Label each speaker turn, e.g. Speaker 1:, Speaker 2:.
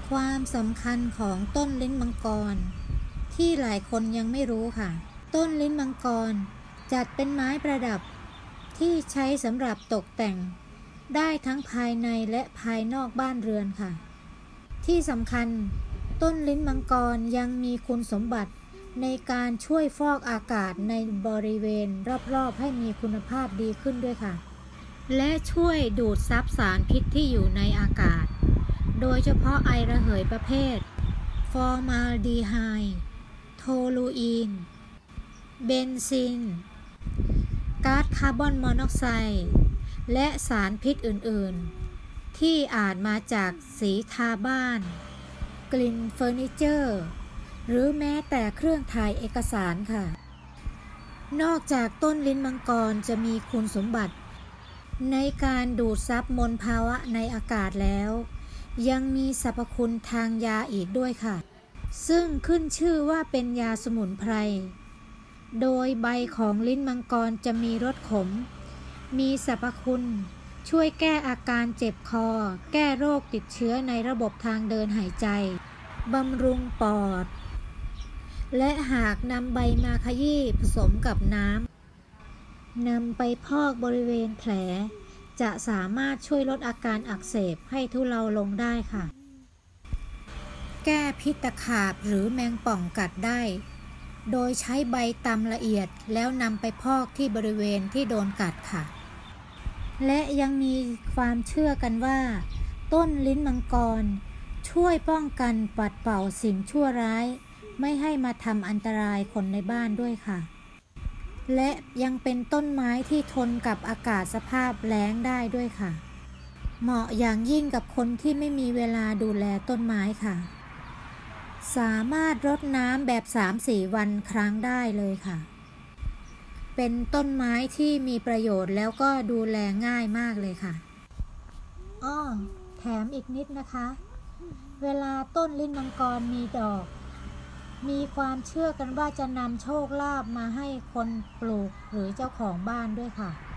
Speaker 1: ความสำคัญของต้นลิ้นมังกรที่หลายคนยังไม่รู้ค่ะต้นลิ้นมังกรจัดเป็นไม้ประดับที่ใช้สำหรับตกแต่งได้ทั้งภายในและภายนอกบ้านเรือนค่ะที่สำคัญต้นลิ้นมังกรยังมีคุณสมบัติในการช่วยฟอกอากาศในบริเวณรอบๆให้มีคุณภาพดีขึ้นด้วยค่ะและช่วยดูดซับสารพิษที่อยู่ในอากาศโดยเฉพาะไอระเหยประเภทฟอร์มาลดีไฮด์โทลูอีนเบนซินก๊าซคาร์บอนมอนอกไซด์และสารพิษอื่นๆที่อาจมาจากสีทาบ้านกลิ่นเฟอร์นิเจอร์หรือแม้แต่เครื่องถ่ายเอกสารค่ะนอกจากต้นลิ้นมังกรจะมีคุณสมบัติในการดูดซับมลภาวะในอากาศแล้วยังมีสรรพคุณทางยาอีกด้วยค่ะซึ่งขึ้นชื่อว่าเป็นยาสมุนไพรโดยใบของลิ้นมังกรจะมีรสขมมีสรรพคุณช่วยแก้อาการเจ็บคอแก้โรคติดเชื้อในระบบทางเดินหายใจบำรุงปอดและหากนำใบมาขยี้ผสมกับน้ำนำไปพอกบริเวณแผลจะสามารถช่วยลดอาการอักเสบให้ทุเลาลงได้ค่ะแก้พิษตะขาบหรือแมงป่องกัดได้โดยใช้ใบตำละเอียดแล้วนำไปพอกที่บริเวณที่โดนกัดค่ะและยังมีความเชื่อกันว่าต้นลิ้นมังกรช่วยป้องกันปัดเป่าสิ่งชั่วร้ายไม่ให้มาทำอันตรายคนในบ้านด้วยค่ะและยังเป็นต้นไม้ที่ทนกับอากาศสภาพแล้งได้ด้วยค่ะเหมาะอย่างยิ่งกับคนที่ไม่มีเวลาดูแลต้นไม้ค่ะสามารถรดน้ำแบบ 3-4 วันครั้งได้เลยค่ะเป็นต้นไม้ที่มีประโยชน์แล้วก็ดูแลง่ายมากเลยค่ะแถมอีกนิดนะคะเวลาต้นลิ้นมังกรมีดอกมีความเชื่อกันว่าจะนำโชคลาภมาให้คนปลูกหรือเจ้าของบ้านด้วยค่ะ